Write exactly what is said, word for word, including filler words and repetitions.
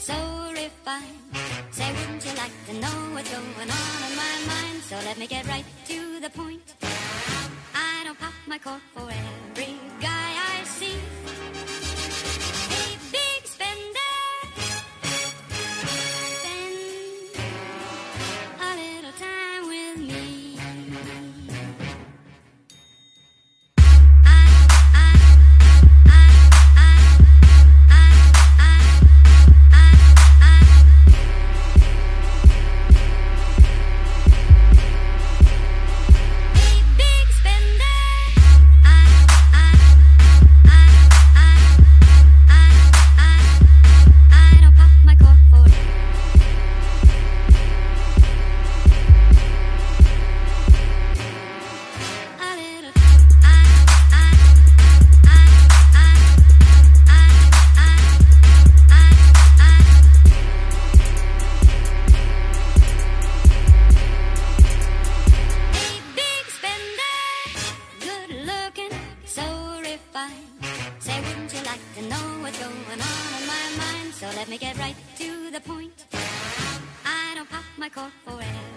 so refined. Say, wouldn't you like to know what's going on in my mind? So let me get right to the point. I don't pop my cork for every guy I see. A big spender, spend a little time with me. Say, wouldn't you like to know what's going on in my mind? So let me get right to the point. I don't pop my cork for air.